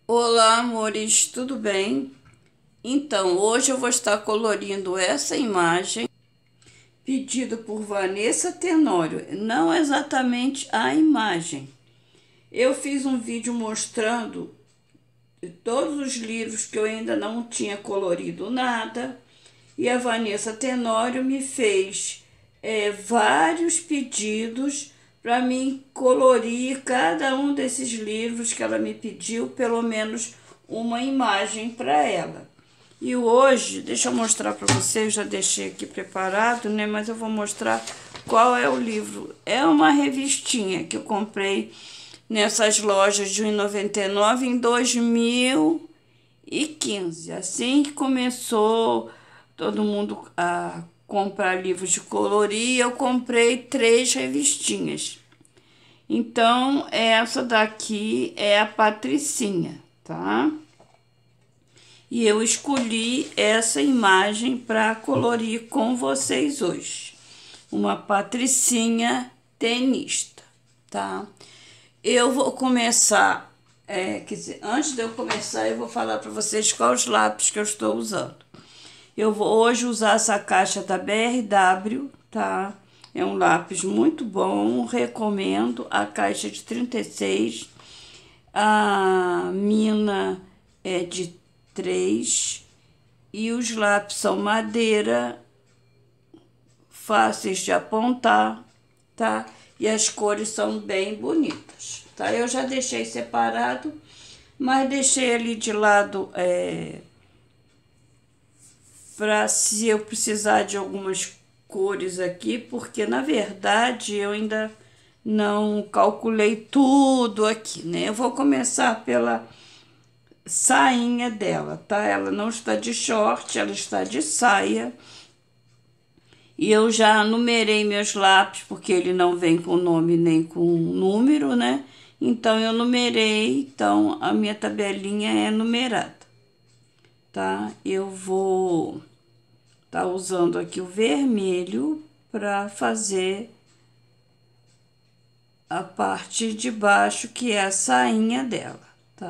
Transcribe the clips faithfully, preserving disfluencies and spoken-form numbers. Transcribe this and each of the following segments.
Olá, amores, tudo bem? Então, hoje eu vou estar colorindo essa imagem pedido por Vanessa Tenório, não exatamente a imagem. Eu fiz um vídeo mostrando todos os livros que eu ainda não tinha colorido nada e a Vanessa Tenório me fez é, vários pedidos para mim colorir cada um desses livros que ela me pediu, pelo menos uma imagem para ela. E hoje, deixa eu mostrar para vocês, já deixei aqui preparado, né? Mas eu vou mostrar qual é o livro. É uma revistinha que eu comprei nessas lojas de um real e noventa e nove centavos em dois mil e quinze. Assim que começou todo mundo a comprar livros de colorir, eu comprei três revistinhas. Então, essa daqui é a Patricinha, tá? E eu escolhi essa imagem para colorir com vocês hoje. Uma Patricinha tenista, tá? Eu vou começar, é, quer dizer, antes de eu começar, eu vou falar para vocês quais lápis que eu estou usando. Eu vou hoje usar essa caixa da B R W, tá? É um lápis muito bom, recomendo. A caixa é de trinta e seis, a mina é de três e os lápis são madeira, fáceis de apontar, tá? E as cores são bem bonitas, tá? Eu já deixei separado, mas deixei ali de lado é, para se eu precisar de algumas cores aqui, porque na verdade eu ainda não calculei tudo aqui, né? Eu vou começar pela sainha dela, tá? Ela não está de short, ela está de saia. E eu já numerei meus lápis, porque ele não vem com nome nem com número, né? Então, eu numerei, então a minha tabelinha é numerada, tá? Eu vou tá usando aqui o vermelho para fazer a parte de baixo, que é a sainha dela, tá?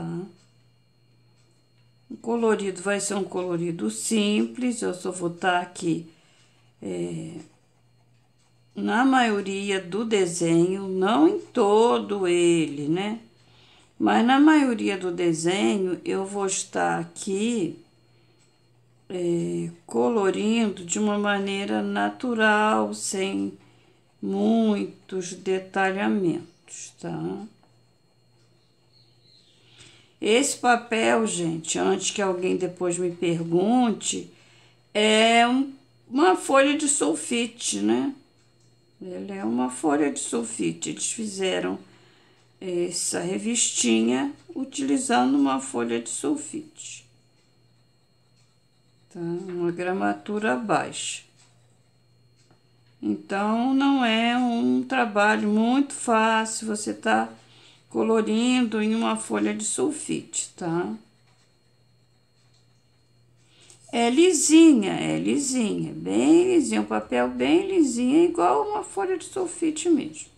O colorido vai ser um colorido simples, eu só vou estar aqui é, na maioria do desenho, não em todo ele, né? Mas na maioria do desenho eu vou estar aqui é, colorindo de uma maneira natural, sem muitos detalhamentos, tá? Esse papel, gente, antes que alguém depois me pergunte, é um, uma folha de sulfite, né? Ele é uma folha de sulfite. Eles fizeram essa revistinha utilizando uma folha de sulfite, tá? Uma gramatura baixa. Então, não é um trabalho muito fácil, você tá colorindo em uma folha de sulfite, tá? É lisinha, é lisinha, bem lisinha, um papel bem lisinho, igual uma folha de sulfite mesmo.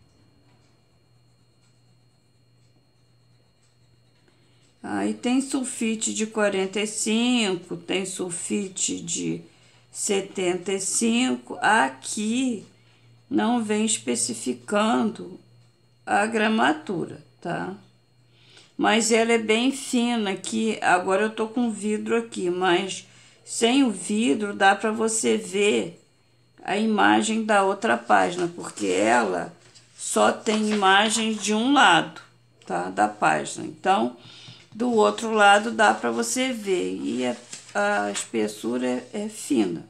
Aí tem sulfite de quarenta e cinco, tem sulfite de setenta e cinco. Aqui não vem especificando a gramatura, tá? Mas ela é bem fina aqui. Agora eu tô com vidro aqui, mas sem o vidro dá para você ver a imagem da outra página, porque ela só tem imagem de um lado, tá? Da página. Então, do outro lado dá para você ver, e a, a espessura é, é fina.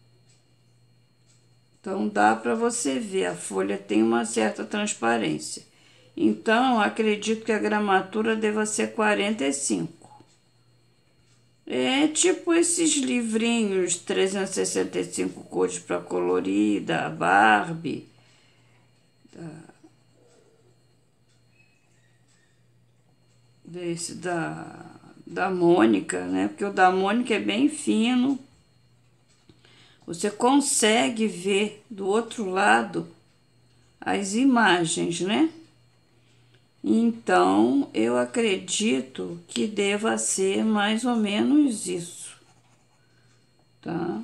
Então, dá para você ver, a folha tem uma certa transparência. Então, acredito que a gramatura deva ser quarenta e cinco. É tipo esses livrinhos trezentas e sessenta e cinco cores para colorir, da Barbie, da, desse da, da Mônica, né? Porque o da Mônica é bem fino. Você consegue ver do outro lado as imagens, né? Então, eu acredito que deva ser mais ou menos isso, tá?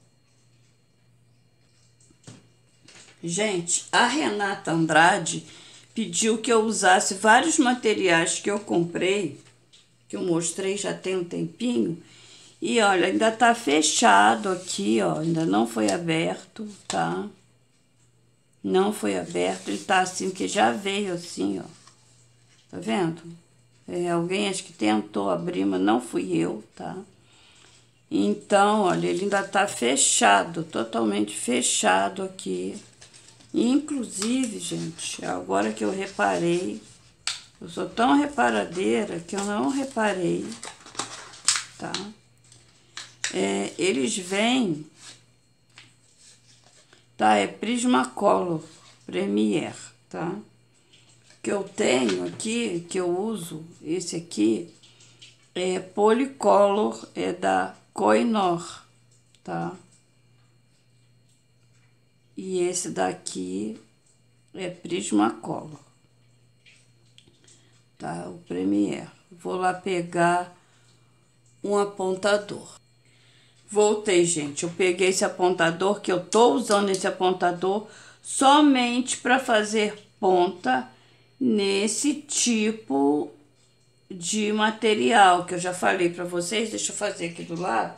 Gente, a Renata Andrade pediu que eu usasse vários materiais que eu comprei, que eu mostrei já tem um tempinho, e olha, ainda tá fechado aqui, ó, ainda não foi aberto, tá? Não foi aberto, ele tá assim, que já veio assim, ó. Tá vendo? É, alguém acho que tentou abrir, mas não fui eu, tá? Então, olha, ele ainda tá fechado, totalmente fechado aqui. Inclusive, gente, agora que eu reparei, eu sou tão reparadeira que eu não reparei, tá? É, eles vêm, tá? É Prismacolor Premier, tá? Que eu tenho aqui, que eu uso, esse aqui, é Polycolor, é da Koinor, tá? E esse daqui é Prismacolor, tá? O Premier. Vou lá pegar um apontador. Voltei, gente. Eu peguei esse apontador, que eu tô usando esse apontador somente para fazer ponta nesse tipo de material que eu já falei para vocês. Deixa eu fazer aqui do lado.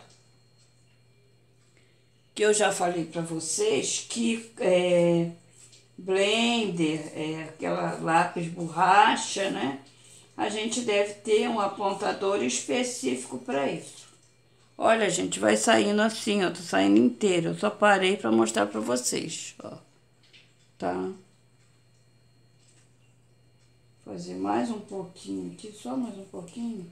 Que eu já falei para vocês que é, blender, é, aquela lápis borracha, né? A gente deve ter um apontador específico para isso. Olha, gente, vai saindo assim, ó, tá saindo inteiro. Eu só parei para mostrar para vocês, ó. Tá? Fazer mais um pouquinho aqui, só mais um pouquinho.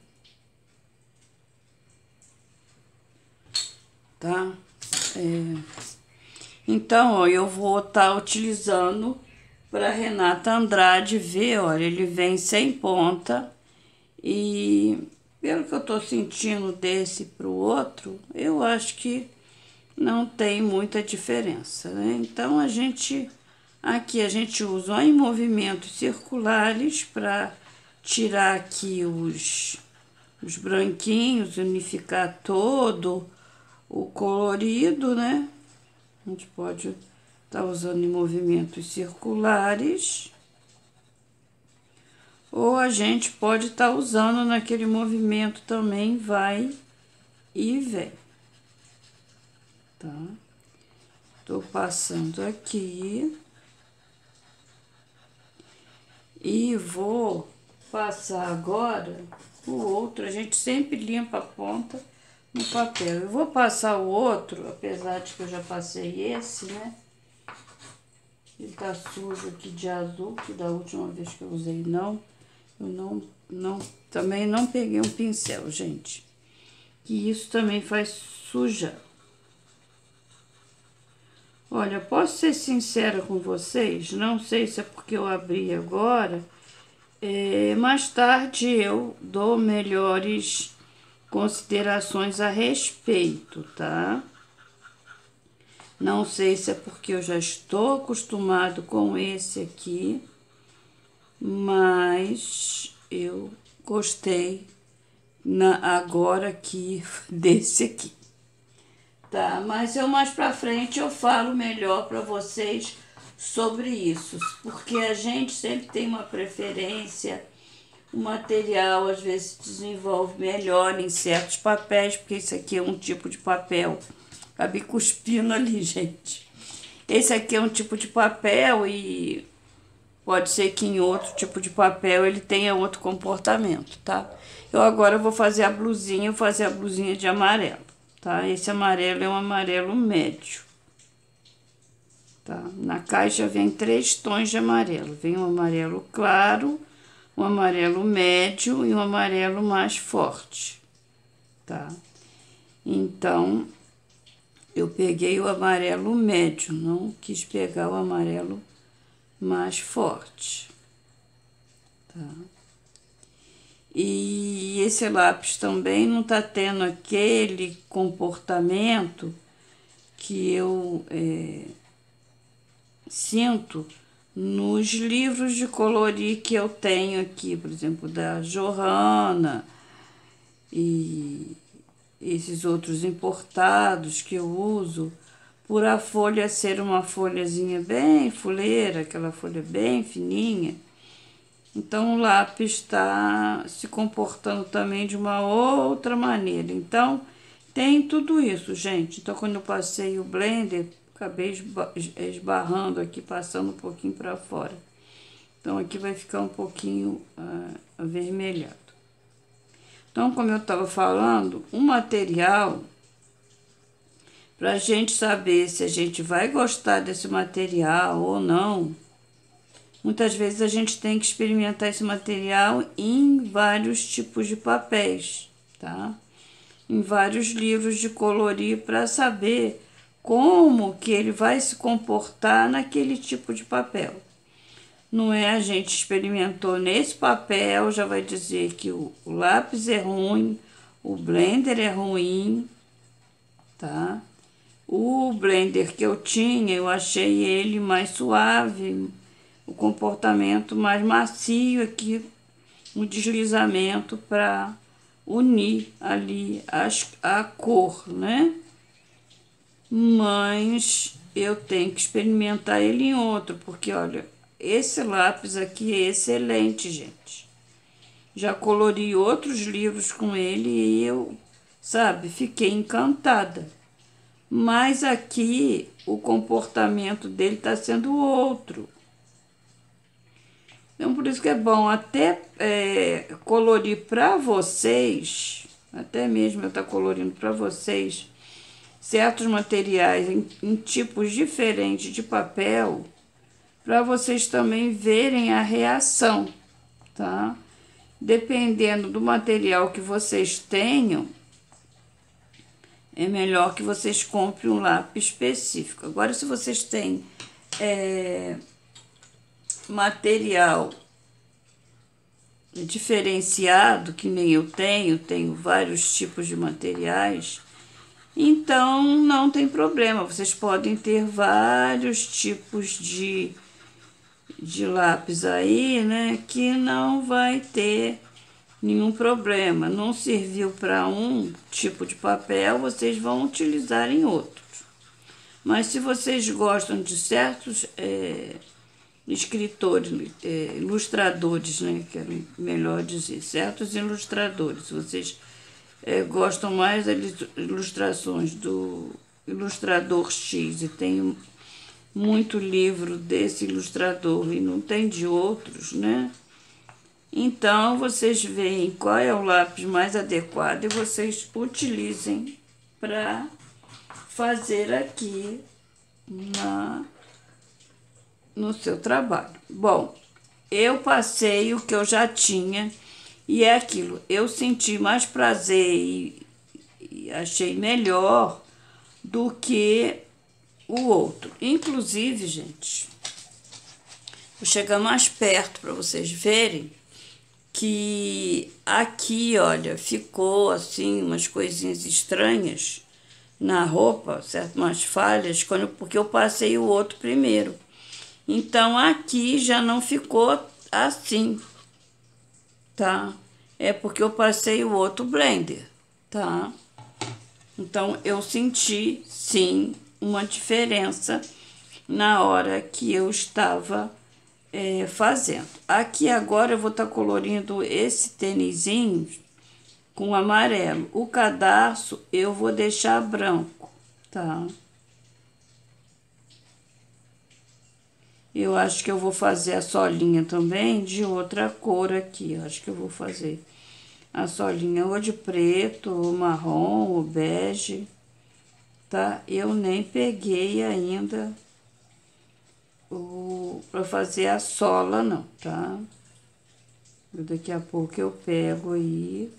Tá? É... Então, ó, eu vou estar tá utilizando para Renata Andrade ver, olha, ele vem sem ponta e pelo que eu tô sentindo desse pro outro, eu acho que não tem muita diferença, né? Então, a gente, aqui a gente usa em movimentos circulares para tirar aqui os, os branquinhos, unificar todo o colorido, né? A gente pode estar tá usando em movimentos circulares, ou a gente pode estar tá usando naquele movimento também, vai e vem, tá? Tô passando aqui e vou passar agora o outro. A gente sempre limpa a ponta no papel. Eu vou passar o outro, apesar de que eu já passei esse, né? Ele tá sujo aqui de azul, que da última vez que eu usei não. Eu não, não, também não peguei um pincel, gente. Que isso também faz sujar. Olha, posso ser sincera com vocês? Não sei se é porque eu abri agora. É, mais tarde eu dou melhores considerações a respeito, tá? Não sei se é porque eu já estou acostumado com esse aqui, mas eu gostei na, agora aqui desse aqui, tá? Mas eu mais pra frente eu falo melhor pra vocês sobre isso, porque a gente sempre tem uma preferência. O material às vezes desenvolve melhor em certos papéis, porque esse aqui é um tipo de papel. Acabei cuspindo ali, gente. Esse aqui é um tipo de papel e pode ser que em outro tipo de papel ele tenha outro comportamento, tá? Eu agora vou fazer a blusinha, vou fazer a blusinha de amarelo, tá? Esse amarelo é um amarelo médio, tá? Na caixa vem três tons de amarelo. Vem um amarelo claro, um amarelo médio e um amarelo mais forte, tá? Então, eu peguei o amarelo médio, não quis pegar o amarelo mais forte, tá? E esse lápis também não tá tendo aquele comportamento que eu é, sinto nos livros de colorir que eu tenho aqui, por exemplo, da Johanna e esses outros importados que eu uso, por a folha ser uma folhazinha bem fuleira, aquela folha bem fininha, então o lápis está se comportando também de uma outra maneira. Então tem tudo isso, gente. Então quando eu passei o blender, acabei esbarrando aqui, passando um pouquinho para fora. Então aqui vai ficar um pouquinho uh, avermelhado. Então, como eu estava falando, o material, para a gente saber se a gente vai gostar desse material ou não, muitas vezes a gente tem que experimentar esse material em vários tipos de papéis, tá? Em vários livros de colorir para saber como que ele vai se comportar naquele tipo de papel. Não é a gente experimentou nesse papel, já vai dizer que o, o lápis é ruim, o blender é ruim, tá? O blender que eu tinha, eu achei ele mais suave, o comportamento mais macio aqui, o deslizamento para unir ali as, a cor, né? Mas eu tenho que experimentar ele em outro, porque olha, esse lápis aqui é excelente, gente. Já colori outros livros com ele e eu, sabe, fiquei encantada. Mas aqui o comportamento dele está sendo outro. Então, por isso que é bom até é, colorir para vocês, até mesmo eu estar colorindo para vocês, certos materiais em, em tipos diferentes de papel, para vocês também verem a reação, tá? Dependendo do material que vocês tenham, é melhor que vocês comprem um lápis específico. Agora, se vocês têm é, material diferenciado, que nem eu tenho, tenho vários tipos de materiais, então não tem problema, vocês podem ter vários tipos de de lápis aí, né, que não vai ter nenhum problema. Não serviu para um tipo de papel, vocês vão utilizar em outros. Mas se vocês gostam de certos é, escritores, é, ilustradores, né, que é melhor dizer, certos ilustradores, se vocês é, gostam mais das ilustrações do ilustrador X e tem muito livro desse ilustrador e não tem de outros, né? Então, vocês veem qual é o lápis mais adequado e vocês utilizem para fazer aqui na, no seu trabalho. Bom, eu passei o que eu já tinha e é aquilo. Eu senti mais prazer e, e achei melhor do que o outro. Inclusive, gente, vou chegar mais perto para vocês verem que aqui, olha, ficou assim umas coisinhas estranhas na roupa, certo? Umas falhas, quando, porque eu passei o outro primeiro. Então, aqui já não ficou assim, tá? É porque eu passei o outro blender, tá? Então, eu senti, sim, uma diferença na hora que eu estava é, fazendo. Aqui agora eu vou estar tá colorindo esse tênisinho com amarelo. O cadarço eu vou deixar branco, tá? Eu acho que eu vou fazer a solinha também de outra cor aqui. Eu acho que eu vou fazer a solinha ou de preto, ou marrom, ou bege, tá? Eu nem peguei ainda o para fazer a sola, não, tá? Daqui a pouco eu pego aí.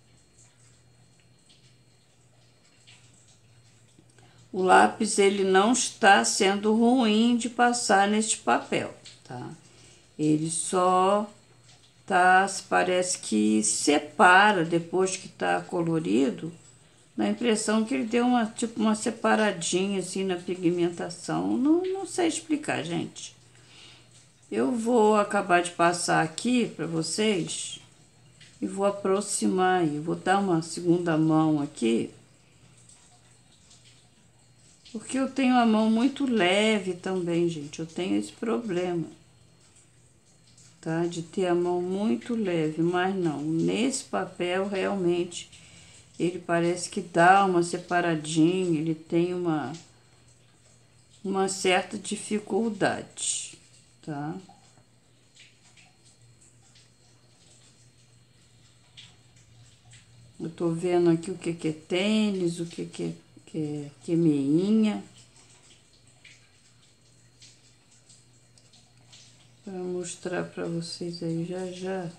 O lápis, ele não está sendo ruim de passar neste papel, tá? Ele só tá, parece que separa depois que tá colorido. Dá a impressão que ele deu uma, tipo, uma separadinha assim na pigmentação. Não, não sei explicar, gente. Eu vou acabar de passar aqui para vocês e vou aproximar aí. Vou dar uma segunda mão aqui, porque eu tenho a mão muito leve também, gente. Eu tenho esse problema, tá? De ter a mão muito leve, mas não. Nesse papel, realmente, ele parece que dá uma separadinha, ele tem uma, uma certa dificuldade, tá? Eu tô vendo aqui o que que é tênis, o que que é, que é, que é meinha. Para mostrar para vocês aí já já.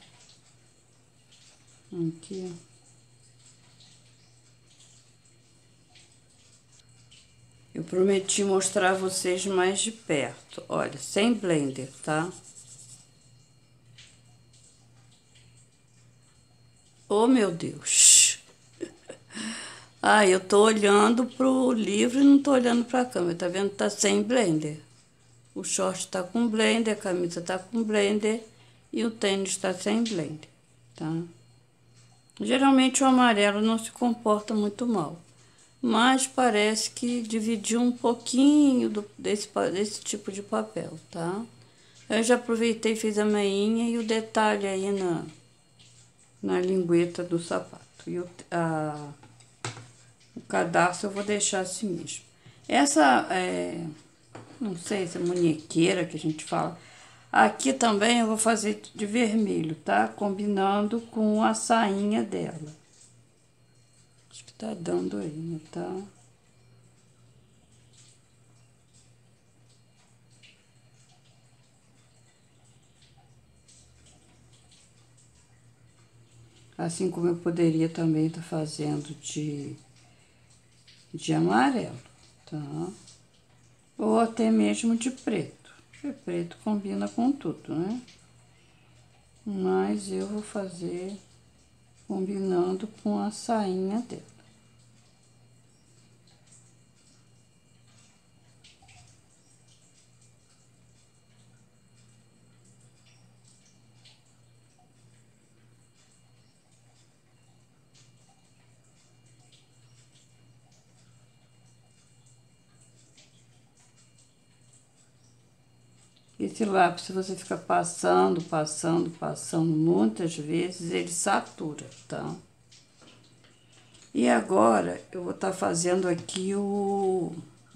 Aqui, ó. Eu prometi mostrar a vocês mais de perto. Olha, sem blender, tá? Oh, meu Deus! Ah, eu tô olhando pro livro e não tô olhando pra câmera. Tá vendo? Tá sem blender. O short tá com blender, a camisa tá com blender e o tênis tá sem blender, tá? Geralmente o amarelo não se comporta muito mal, mas parece que dividiu um pouquinho do, desse, desse tipo de papel, tá? Eu já aproveitei e fiz a meinha e o detalhe aí na, na lingueta do sapato. E o, a, o cadastro eu vou deixar assim mesmo. Essa, é, não sei se é munhequeira que a gente fala. Aqui também eu vou fazer de vermelho, tá? Combinando com a sainha dela. Acho que tá dando aí, né? Tá? Assim como eu poderia também estar fazendo de, de amarelo, tá? Ou até mesmo de preto. Porque preto combina com tudo, né? Mas eu vou fazer combinando com a sainha dela. Esse lápis, se você ficar passando, passando, passando muitas vezes, ele satura, tá? E agora, eu vou estar fazendo aqui o,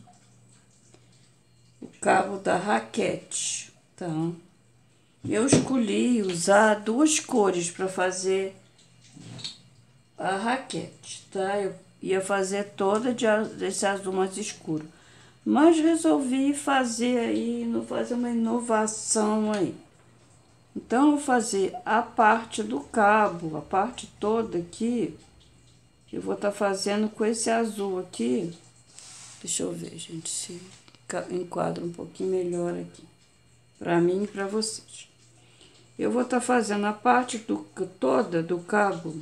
o cabo da raquete, tá? Eu escolhi usar duas cores para fazer a raquete, tá? Eu ia fazer toda de, desse azul mais escuro. Mas resolvi fazer aí, fazer uma inovação aí. Então, eu vou fazer a parte do cabo, a parte toda aqui. Eu vou estar fazendo com esse azul aqui. Deixa eu ver, gente, se enquadra um pouquinho melhor aqui. Pra mim e pra vocês. Eu vou estar fazendo a parte do, toda do cabo.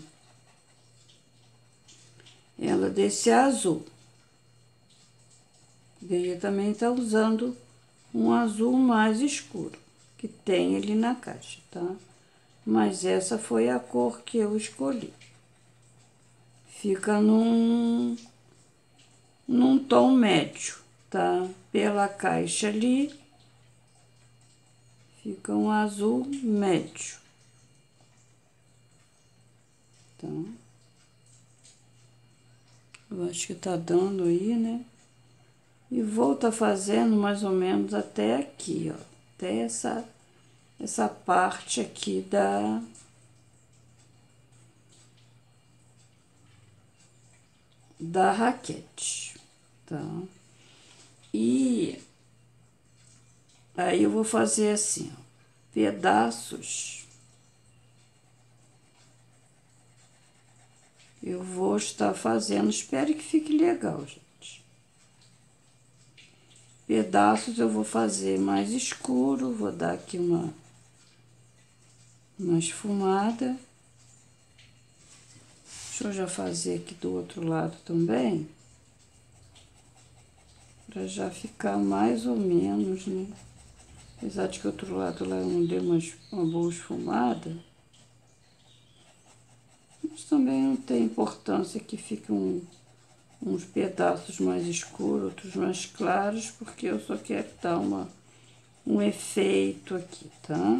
Ela desse azul. Veja, também tá usando um azul mais escuro, que tem ali na caixa, tá? Mas essa foi a cor que eu escolhi. Fica num, num tom médio, tá? Pela caixa ali, fica um azul médio, tá? Eu acho que tá dando aí, né? E vou tá fazendo mais ou menos até aqui, ó. Até essa, essa parte aqui da... da raquete, tá? E aí eu vou fazer assim, ó, pedaços. Eu vou estar fazendo, espero que fique legal, gente. Pedaços eu vou fazer mais escuro, vou dar aqui uma, uma esfumada. Deixa eu já fazer aqui do outro lado também, para já ficar mais ou menos, né, Apesar de que o outro lado lá eu não dei uma, uma boa esfumada. Mas também não tem importância que fique um, uns pedaços mais escuros, outros mais claros, porque eu só quero dar uma, um efeito aqui, tá?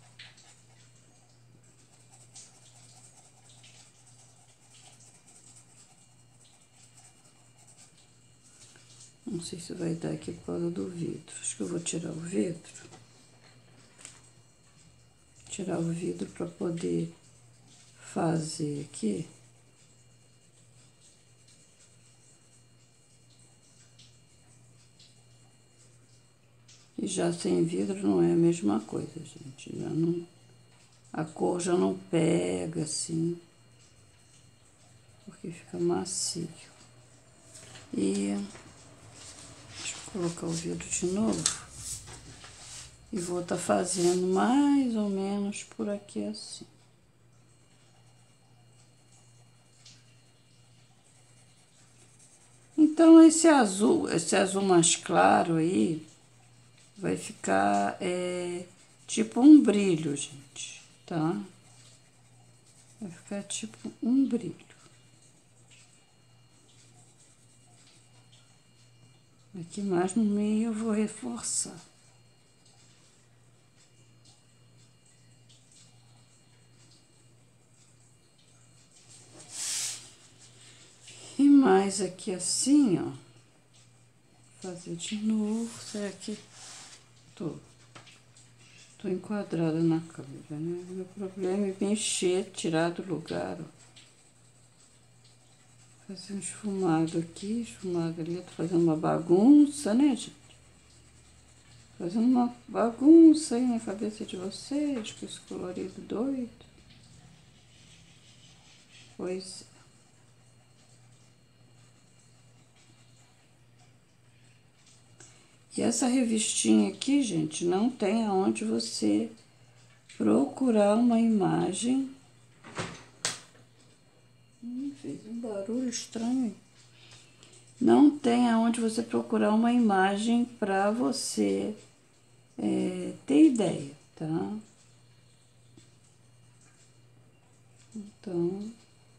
Não sei se vai dar aqui por causa do vidro. Acho que eu vou tirar o vidro. Tirar o vidro para poder fazer aqui. E já sem vidro não é a mesma coisa, gente. Já não, a cor já não pega assim, porque fica macio. E deixa eu colocar o vidro de novo. E vou estar fazendo mais ou menos por aqui assim. Então, esse azul, esse azul mais claro aí, vai ficar é, tipo um brilho, gente, tá? Vai ficar tipo um brilho. Aqui mais no meio eu vou reforçar. E mais aqui assim, ó. Fazer de novo. Será que tô, tô enquadrada na câmera, né? Meu problema é mexer, tirar do lugar, ó. Fazer um esfumado aqui, esfumado ali. Tô fazendo uma bagunça, né, gente? Fazendo uma bagunça aí na cabeça de vocês, com esse colorido doido. Pois é. E essa revistinha aqui, gente, não tem aonde você procurar uma imagem. Hum, fez um barulho estranho aí. Não tem aonde você procurar uma imagem para você é, ter ideia, tá? Então,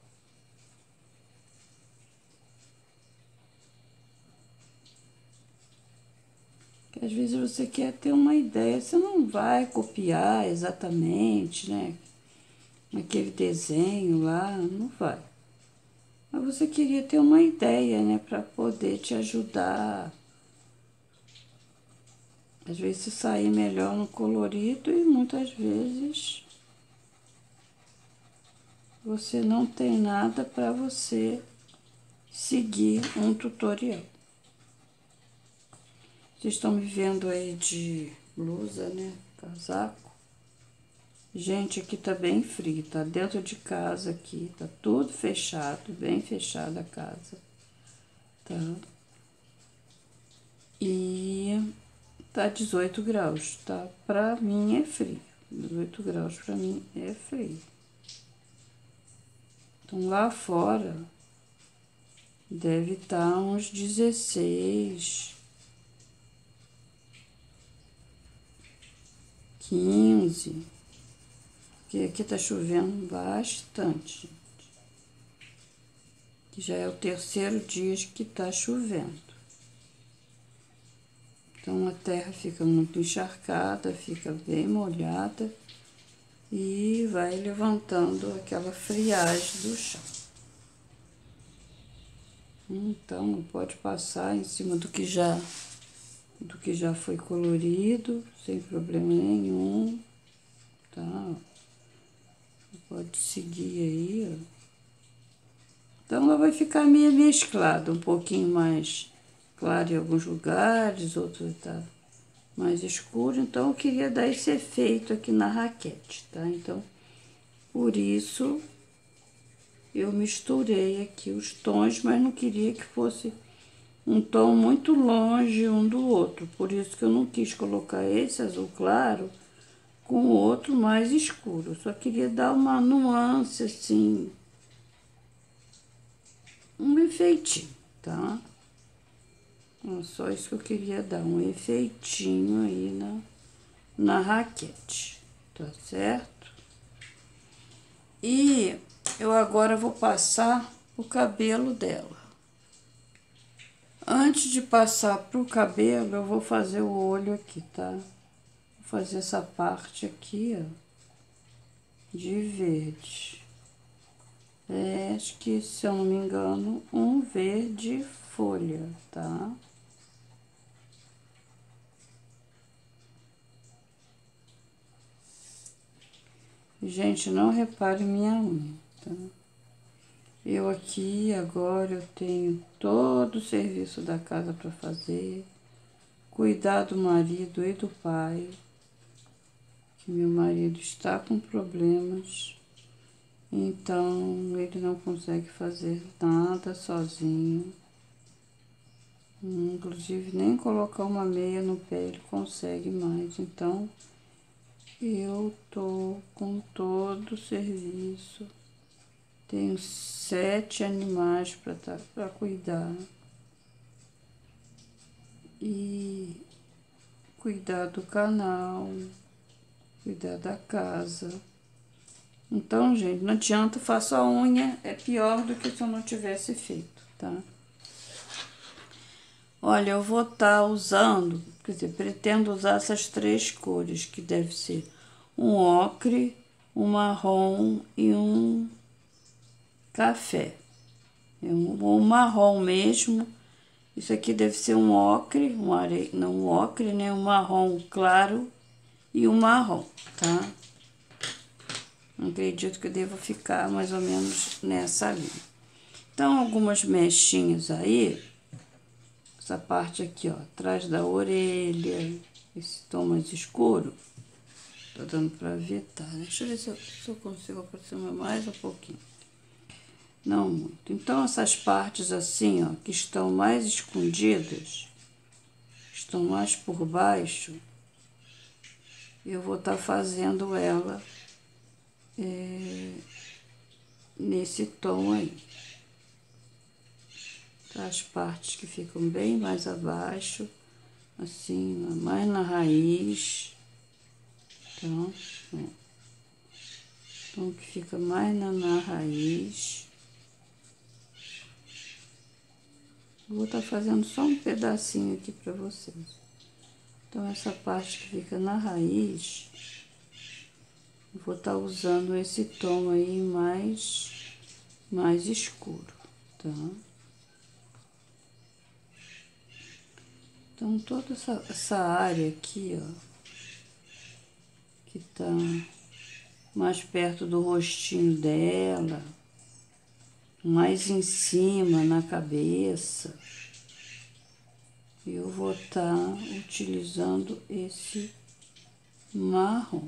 que às vezes você quer ter uma ideia, você não vai copiar exatamente, né? Aquele desenho lá, não vai. Mas você queria ter uma ideia, né? Para poder te ajudar. Às vezes se sair melhor no colorido e muitas vezes você não tem nada para você seguir um tutorial. Vocês estão me vendo aí de blusa, né? Casaco. Gente, aqui tá bem frio, tá dentro de casa aqui, tá tudo fechado, bem fechada a casa, tá? E tá dezoito graus, tá? Pra mim é frio, dezoito graus pra mim é frio. Então lá fora deve estar uns dezesseis, quinze, porque aqui tá chovendo bastante, gente. Que já é o terceiro dia que tá chovendo. Então a terra fica muito encharcada, fica bem molhada e vai levantando aquela friagem do chão. Então pode passar em cima do que já do que já foi colorido, sem problema nenhum, tá? Pode seguir aí, ó. Então ela vai ficar meio mesclada, um pouquinho mais claro em alguns lugares, outros tá mais escuro. Então eu queria dar esse efeito aqui na raquete, tá? Então, por isso eu misturei aqui os tons, mas não queria que fosse um tom muito longe um do outro. Por isso que eu não quis colocar esse azul claro com o outro mais escuro. Eu só queria dar uma nuance assim, um efeitinho, tá? É só isso que eu queria dar, um efeitinho aí na, na raquete, tá certo? E eu agora vou passar o cabelo dela. Antes de passar pro cabelo, eu vou fazer o olho aqui, tá? Vou fazer essa parte aqui, ó, de verde. É, acho que, se eu não me engano, um verde folha, tá? Gente, não repare minha unha, tá? Eu aqui, agora, eu tenho todo o serviço da casa para fazer. Cuidar do marido e do pai. Que meu marido está com problemas. Então, ele não consegue fazer nada sozinho. Inclusive, nem colocar uma meia no pé ele consegue mais. Então, eu tô com todo o serviço. Tenho sete animais para tá, para cuidar. E cuidar do canal, cuidar da casa. Então, gente, não adianta, faço a unha, é pior do que se eu não tivesse feito, tá? Olha, eu vou estar tá usando, quer dizer, pretendo usar essas três cores, que deve ser um ocre, um marrom e um café. É um, um marrom mesmo. Isso aqui deve ser um ocre, um are... não um ocre, né? Um marrom claro e um marrom, tá? Acredito que eu devo ficar mais ou menos nessa linha. Então, algumas mechinhas aí, essa parte aqui, ó, atrás da orelha, esse tom mais escuro, tá dando pra ver, tá? Deixa eu ver se eu, se eu consigo aproximar mais um pouquinho. Não muito. Então, essas partes assim, ó, que estão mais escondidas, estão mais por baixo, eu vou estar tá fazendo ela é, nesse tom aí. Tá? As partes que ficam bem mais abaixo, assim, mais na raiz. Então, ó. Então, que fica mais na, na raiz. Vou estar tá fazendo só um pedacinho aqui para vocês. Então, essa parte que fica na raiz, vou estar tá usando esse tom aí mais, mais escuro, tá? Então, toda essa, essa área aqui, ó, que tá mais perto do rostinho dela, mais em cima, na cabeça, eu vou estar tá utilizando esse marrom.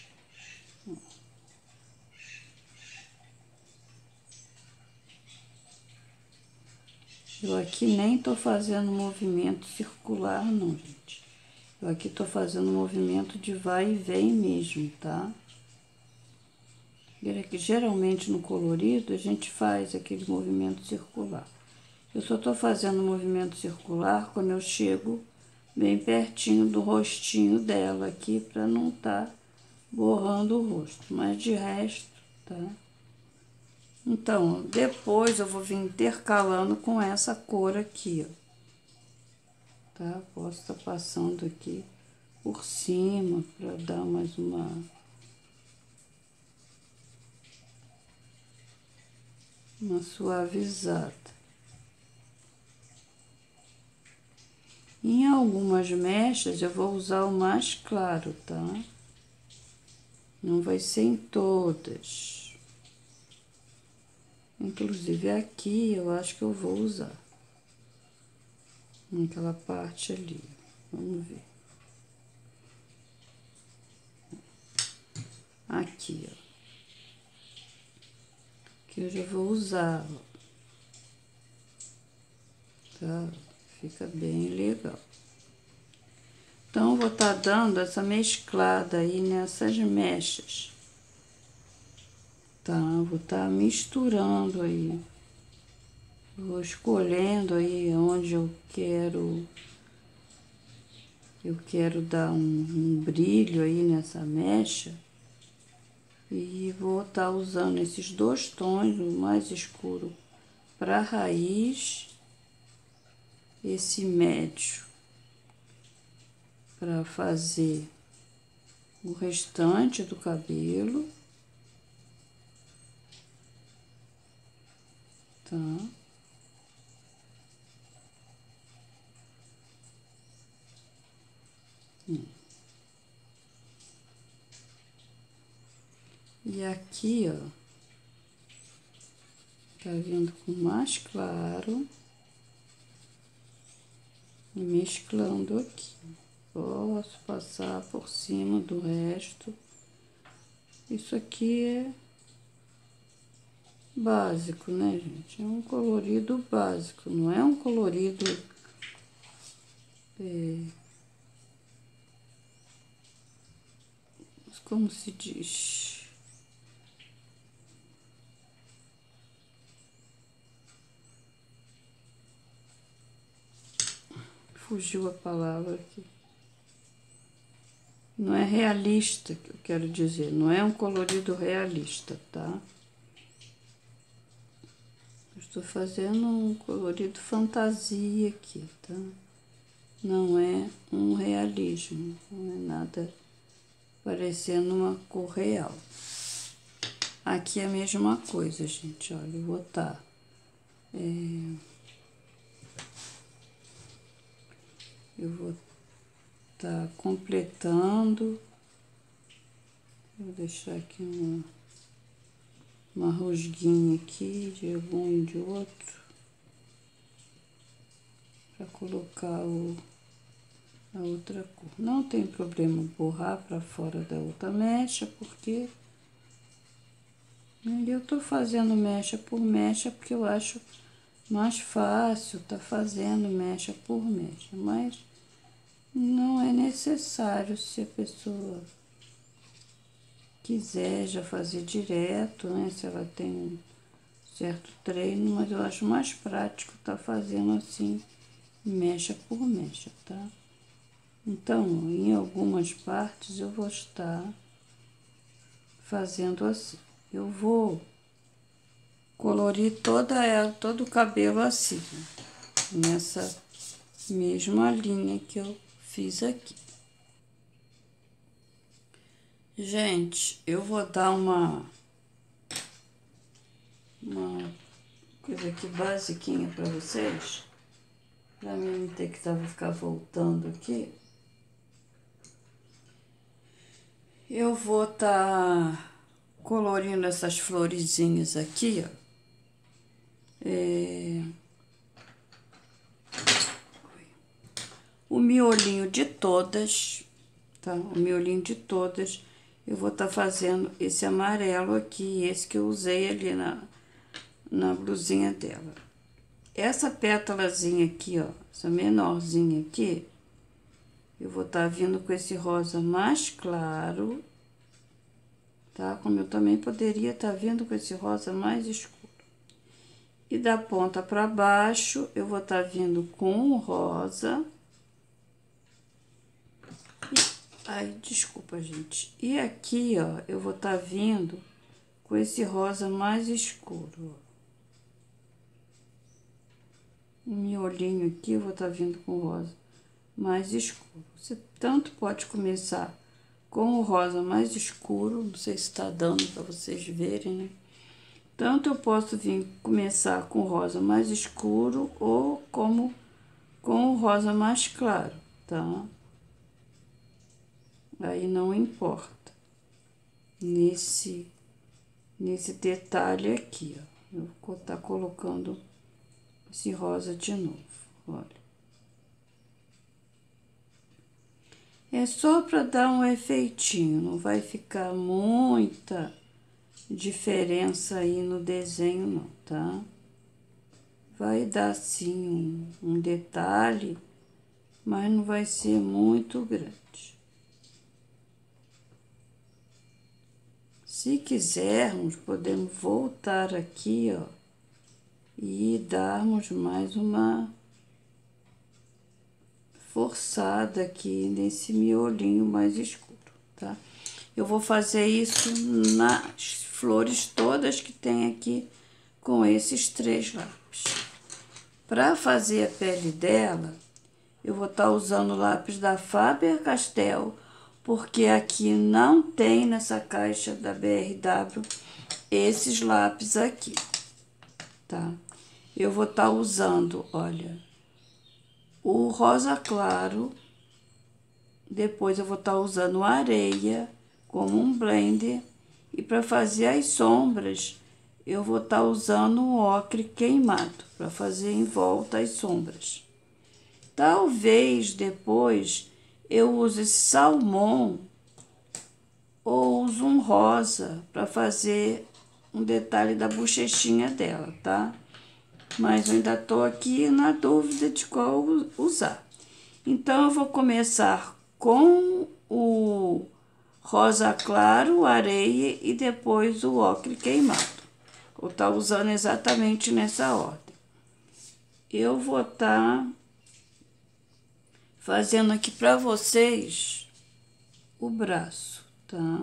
Eu aqui nem tô fazendo movimento circular, não, gente. Eu aqui tô fazendo movimento de vai e vem mesmo, tá? Que geralmente no colorido a gente faz aquele movimento circular. Eu só tô fazendo movimento circular quando eu chego bem pertinho do rostinho dela aqui, pra não tá borrando o rosto. Mas de resto, tá? Então, depois eu vou vir intercalando com essa cor aqui, ó. Tá? Posso estar passando aqui por cima para dar mais uma... uma suavizada. Em algumas mechas eu vou usar o mais claro, tá? Não vai ser em todas. Inclusive aqui eu acho que eu vou usar. Naquela parte ali. Vamos ver. Aqui, ó. Que eu já vou usar, ó. Tá? Fica bem legal. Então, eu vou estar tá dando essa mesclada aí nessas mechas. Tá? Vou estar tá misturando aí. Vou escolhendo aí onde eu quero Eu quero dar um, um brilho aí nessa mecha. E vou estar usando esses dois tons, o mais escuro para a raiz, esse médio para fazer o restante do cabelo, tá? Hum. E aqui, ó, tá vindo com mais claro e mesclando aqui. Posso passar por cima do resto. Isso aqui é básico, né, gente? É um colorido básico, não é um colorido é, como se diz? Fugiu a palavra aqui. Não é realista, que eu quero dizer. Não é um colorido realista, tá? Eu estou fazendo um colorido fantasia aqui, tá? Não é um realismo. Não é nada parecendo uma cor real. Aqui é a mesma coisa, gente. Olha, eu vou estar... É, eu vou tá completando. Vou deixar aqui uma, uma rusguinha aqui de um e de outro para colocar o, a outra cor. Não tem problema borrar para fora da outra mecha, porque eu tô fazendo mecha por mecha porque eu acho mais fácil tá fazendo mecha por mecha, mas não é necessário se a pessoa quiser já fazer direto, né? Se ela tem um certo treino, mas eu acho mais prático tá fazendo assim, mecha por mecha, tá? Então, em algumas partes eu vou estar fazendo assim. Eu vou colorir toda ela, todo o cabelo assim, nessa mesma linha que eu fiz aqui. Gente, eu vou dar uma uma coisa aqui basiquinha para vocês, para mim não ter que tá, ficar voltando aqui. Eu vou tá colorindo essas florezinhas aqui, ó. É... O miolinho de todas, tá? O miolinho de todas, eu vou estar tá fazendo esse amarelo aqui, esse que eu usei ali na, na blusinha dela. Essa pétalazinha aqui, ó, essa menorzinha aqui, eu vou estar tá vindo com esse rosa mais claro, tá? Como eu também poderia estar tá vindo com esse rosa mais escuro. E da ponta para baixo, eu vou estar tá vindo com o rosa. Ai, desculpa, gente. E aqui, ó, eu vou estar tá vindo com esse rosa mais escuro, ó. O miolinho aqui, eu vou estar tá vindo com o rosa mais escuro. Você tanto pode começar com o rosa mais escuro, não sei se tá dando para vocês verem, né? Tanto eu posso vir começar com o rosa mais escuro ou como com o rosa mais claro, tá? Aí não importa. Nesse, nesse detalhe aqui, ó. Eu vou estar colocando esse rosa de novo, olha. É só para dar um efeitinho, não vai ficar muita diferença aí no desenho não, tá? Vai dar sim um, um detalhe, mas não vai ser muito grande. Se quisermos, podemos voltar aqui, ó, e darmos mais uma forçada aqui nesse miolinho mais escuro, tá? Eu vou fazer isso nas flores todas que tem aqui com esses três lápis. Para fazer a pele dela, eu vou estar usando o lápis da Faber-Castell, porque aqui não tem nessa caixa da B R W esses lápis aqui, tá? Eu vou estar usando, olha, o rosa claro, depois eu vou estar usando areia como um blender, e para fazer as sombras, eu vou estar usando um ocre queimado, para fazer em volta as sombras. Talvez depois eu use esse salmão ou uso um rosa para fazer um detalhe da bochechinha dela, tá? Mas eu ainda tô aqui na dúvida de qual usar. Então, eu vou começar com o rosa claro, areia e depois o ocre queimado. Vou estar usando exatamente nessa ordem. Eu vou estar fazendo aqui para vocês o braço, tá?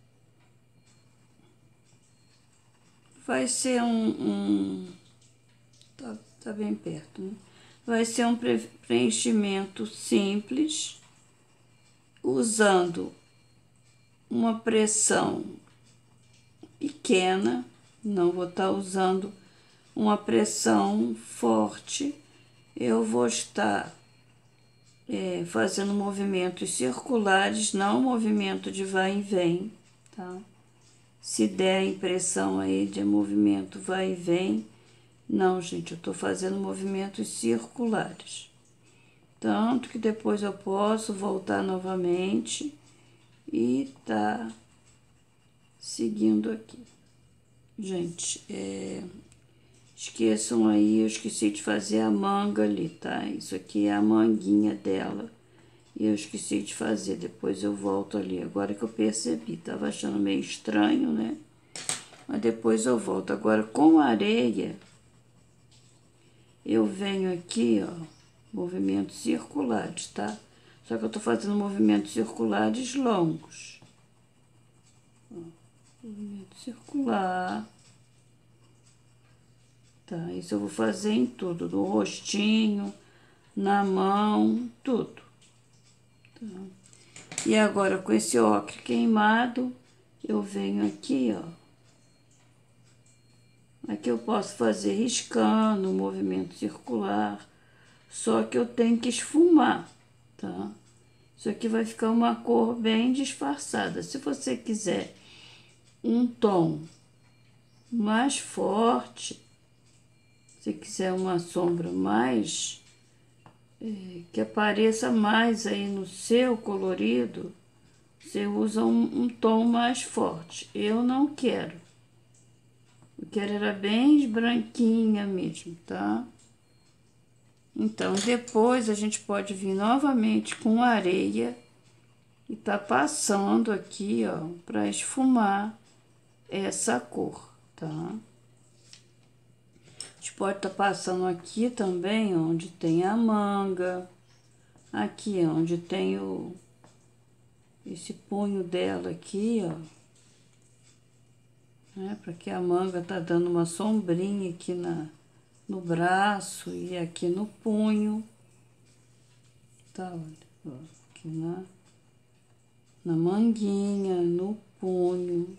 Vai ser um... um tá, tá bem perto, né? Vai ser um preenchimento simples, usando uma pressão pequena, não vou estar usando uma pressão forte. Eu vou estar é, fazendo movimentos circulares, não movimento de vai e vem, tá? Se der a impressão aí de movimento vai e vem, não, gente, eu tô fazendo movimentos circulares. Tanto que depois eu posso voltar novamente e tá seguindo aqui. Gente, é, esqueçam aí, eu esqueci de fazer a manga ali, tá? Isso aqui é a manguinha dela. E eu esqueci de fazer, depois eu volto ali. Agora que eu percebi, tava achando meio estranho, né? Mas depois eu volto. Agora, com a areia, eu venho aqui, ó, movimentos circulares, tá? Só que eu tô fazendo movimentos circulares longos. Ó, movimento circular. Tá, isso eu vou fazer em tudo, no rostinho, na mão, tudo. Tá. E agora, com esse ocre queimado, eu venho aqui, ó. Aqui eu posso fazer riscando, movimento circular, só que eu tenho que esfumar, tá? Isso aqui vai ficar uma cor bem disfarçada. Se você quiser um tom mais forte, se quiser uma sombra mais, é, que apareça mais aí no seu colorido, você usa um, um tom mais forte. Eu não quero. Eu quero era bem branquinha mesmo, tá? Então, depois a gente pode vir novamente com areia e tá passando aqui, ó, pra esfumar essa cor, tá? A gente pode tá passando aqui também, onde tem a manga, aqui onde tem o, esse punho dela aqui, ó. Né, porque a manga tá dando uma sombrinha aqui na, no braço e aqui no punho. Tá, olha, ó, aqui na, na manguinha, no punho.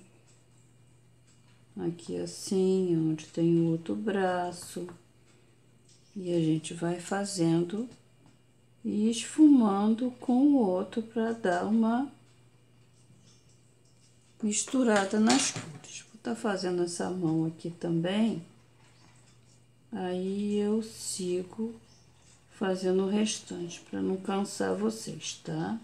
Aqui assim, onde tem o outro braço. E a gente vai fazendo e esfumando com o outro para dar uma misturada nas cores. Tá fazendo essa mão aqui também, aí eu sigo fazendo o restante, para não cansar vocês, tá?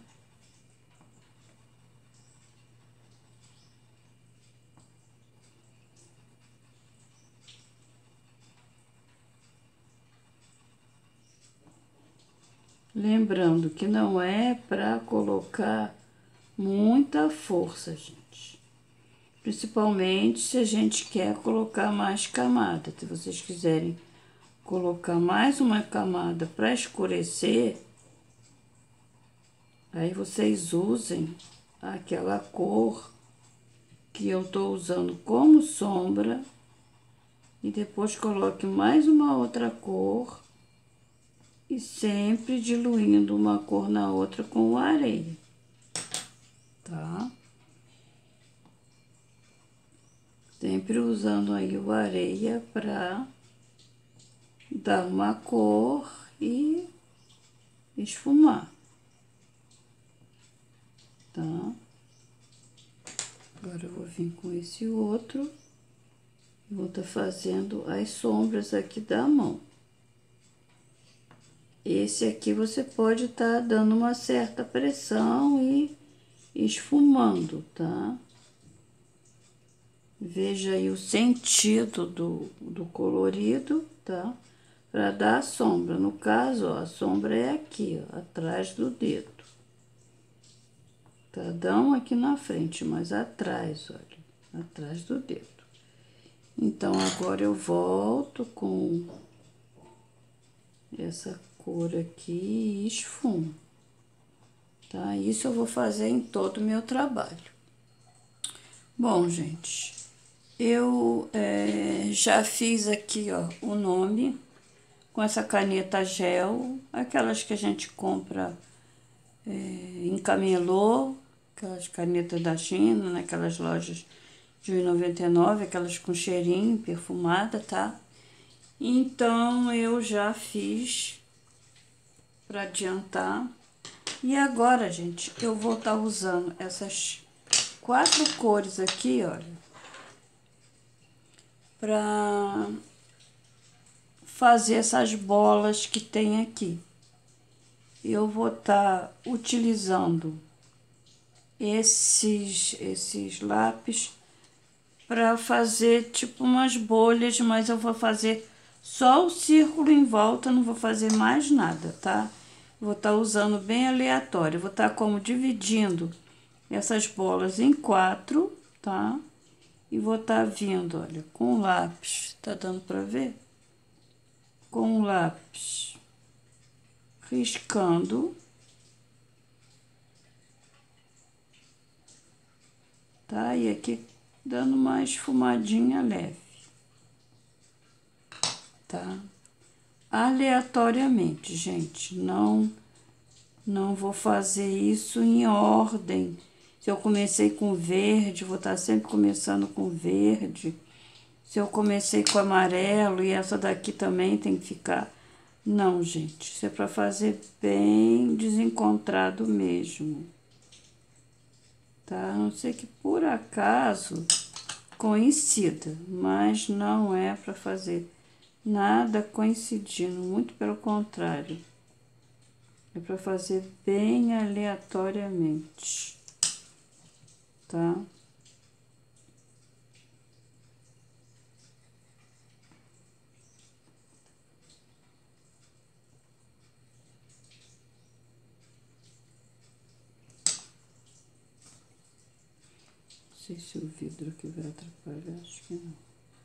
Lembrando que não é para colocar muita força, gente. Principalmente se a gente quer colocar mais camada. Se vocês quiserem colocar mais uma camada para escurecer, Aí vocês usem aquela cor que eu tô usando como sombra e depois coloque mais uma outra cor e sempre diluindo uma cor na outra com o areia, tá? Sempre usando aí o areia para dar uma cor e esfumar, tá? Agora eu vou vir com esse outro, vou estar fazendo as sombras aqui da mão. Esse aqui você pode estar dando uma certa pressão e esfumando, tá? Veja aí o sentido do, do colorido, tá? Para dar a sombra. No caso, ó, a sombra é aqui, ó, atrás do dedo. Tá? Não aqui na frente, mas atrás, olha, atrás do dedo. Então, agora eu volto com essa cor aqui e esfumo, tá? Isso eu vou fazer em todo o meu trabalho. Bom, gente, eu é, já fiz aqui, ó, o nome com essa caneta gel, aquelas que a gente compra é, em camelô, aquelas canetas da China, naquelas lojas de um real e noventa e nove, aquelas com cheirinho, perfumada, tá? Então, eu já fiz para adiantar. E agora, gente, eu vou estar usando essas quatro cores aqui, olha, para fazer essas bolas que tem aqui. Eu vou estar utilizando esses, esses lápis para fazer tipo umas bolhas, mas eu vou fazer só o círculo em volta, não vou fazer mais nada, tá? Vou estar usando bem aleatório, vou estar como dividindo essas bolas em quatro, tá? E vou estar vindo, olha, com o lápis, tá dando para ver? Com o lápis, riscando, tá? E aqui dando uma esfumadinha leve, tá? Aleatoriamente, gente, não, não vou fazer isso em ordem. Se eu comecei com verde, vou estar sempre começando com verde. Se eu comecei com amarelo e essa daqui também tem que ficar... Não, gente, isso é para fazer bem desencontrado mesmo, tá? A não ser que por acaso coincida, mas não é para fazer nada coincidindo, muito pelo contrário. É para fazer bem aleatoriamente, tá? Não sei se o vidro aqui vai atrapalhar, acho que não.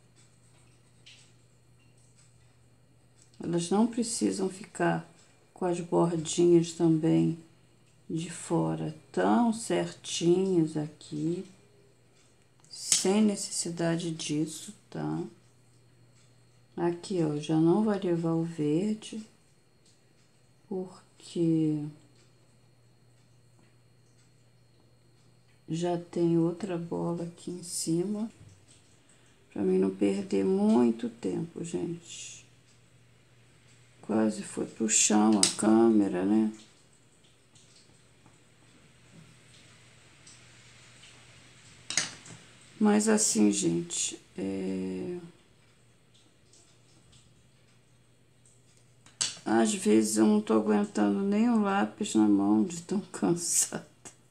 Elas não precisam ficar com as bordinhas também de fora tão certinhas aqui, sem necessidade disso, tá? Aqui, ó, já não vai levar o verde, porque já tem outra bola aqui em cima, pra mim não perder muito tempo, gente. Quase foi pro chão a câmera, né? Mas assim, gente, é... às vezes eu não tô aguentando nem o lápis na mão de tão cansada.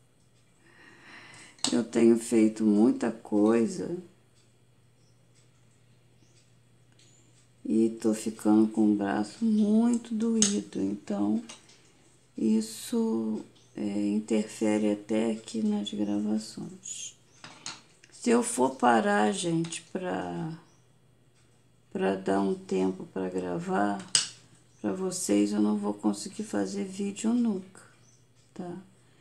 Eu tenho feito muita coisa e tô ficando com o braço muito doído, então isso é, interfere até aqui nas gravações. Se eu for parar, gente, pra, pra dar um tempo pra gravar pra vocês, eu não vou conseguir fazer vídeo nunca, tá?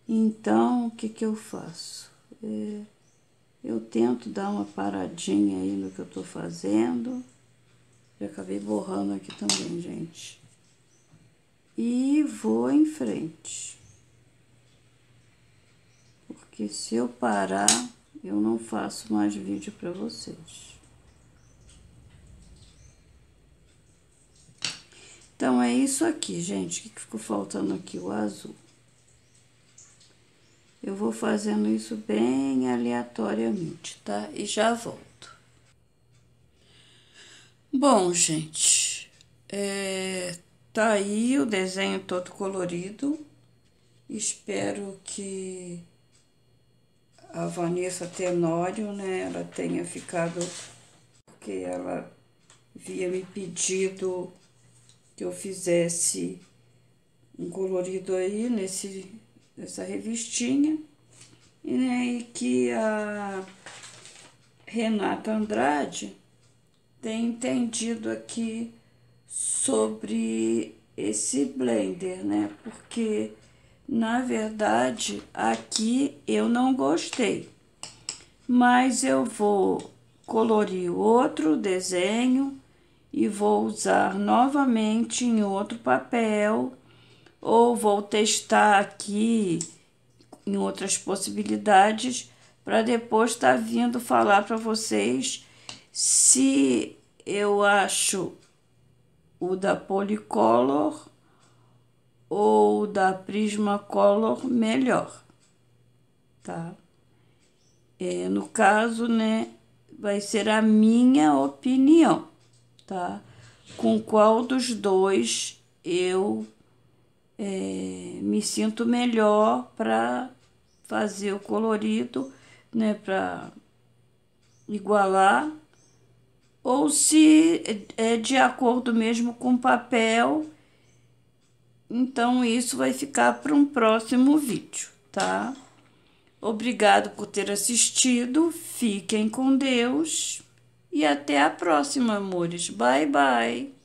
Então, o que que eu faço? É, eu tento dar uma paradinha aí no que eu tô fazendo. Já acabei borrando aqui também, gente. E vou em frente. Porque se eu parar, eu não faço mais vídeo para vocês. Então, é isso aqui, gente. O que que ficou faltando aqui? O azul. Eu vou fazendo isso bem aleatoriamente, tá? E já volto. Bom, gente, é, tá aí o desenho todo colorido. Espero que a Vanessa Tenório, né, ela tenha ficado, porque ela havia me pedido que eu fizesse um colorido aí nesse, nessa revistinha, e, né, e que a Renata Andrade tem entendido aqui sobre esse blender, né? Porque, na verdade, aqui eu não gostei. Mas eu vou colorir outro desenho e vou usar novamente em outro papel, ou vou testar aqui em outras possibilidades, para depois estar vindo falar para vocês se eu acho o da Polycolor ou o da Prismacolor melhor, tá? É, no caso, né, vai ser a minha opinião, tá? Com qual dos dois eu é, me sinto melhor para fazer o colorido, né, para igualar, ou se é de acordo mesmo com o papel. Então, isso vai ficar para um próximo vídeo, tá? Obrigado por ter assistido, fiquem com Deus e até a próxima, amores. Bye, bye!